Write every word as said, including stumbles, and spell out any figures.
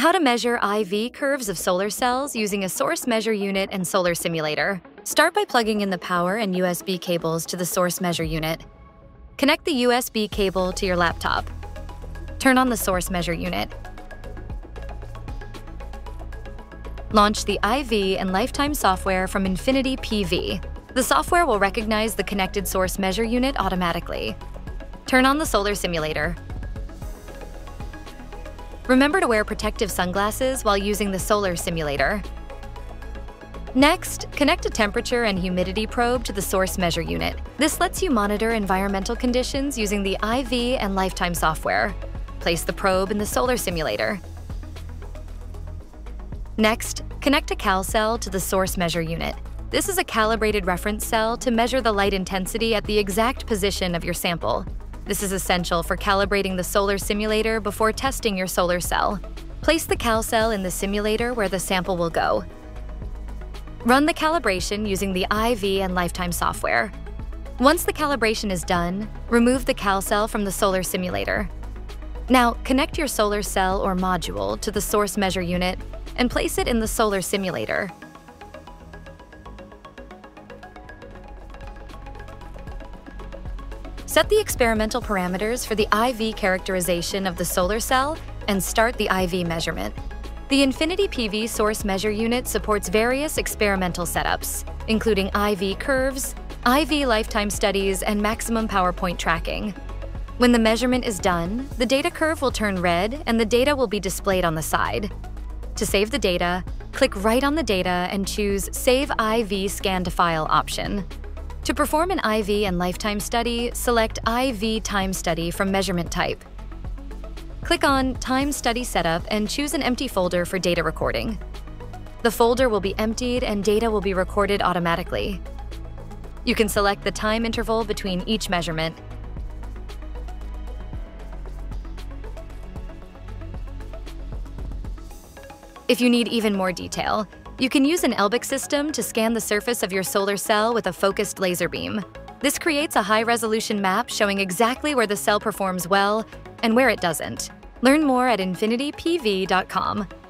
How to measure I V curves of solar cells using a source measure unit and solar simulator. Start by plugging in the power and U S B cables to the source measure unit. Connect the U S B cable to your laptop. Turn on the source measure unit. Launch the I V and lifetime software from infinityPV. The software will recognize the connected source measure unit automatically. Turn on the solar simulator. Remember to wear protective sunglasses while using the solar simulator. Next, connect a temperature and humidity probe to the source measure unit. This lets you monitor environmental conditions using the I V and lifetime software. Place the probe in the solar simulator. Next, connect a CalCell to the source measure unit. This is a calibrated reference cell to measure the light intensity at the exact position of your sample. This is essential for calibrating the solar simulator before testing your solar cell. Place the CalCell in the simulator where the sample will go. Run the calibration using the I V and lifetime software. Once the calibration is done, remove the CalCell from the solar simulator. Now, connect your solar cell or module to the source measure unit and place it in the solar simulator. Set the experimental parameters for the I V characterization of the solar cell and start the I V measurement. The infinityPV source measure unit supports various experimental setups, including I V curves, I V lifetime studies, and maximum power point tracking. When the measurement is done, the data curve will turn red and the data will be displayed on the side. To save the data, click right on the data and choose Save I V Scan to File option. To perform an I V and lifetime study, select I V time study from measurement type. Click on Time Study Setup and choose an empty folder for data recording. The folder will be emptied and data will be recorded automatically. You can select the time interval between each measurement. If you need even more detail, you can use an L B I C system to scan the surface of your solar cell with a focused laser beam. This creates a high-resolution map showing exactly where the cell performs well and where it doesn't. Learn more at infinity P V dot com.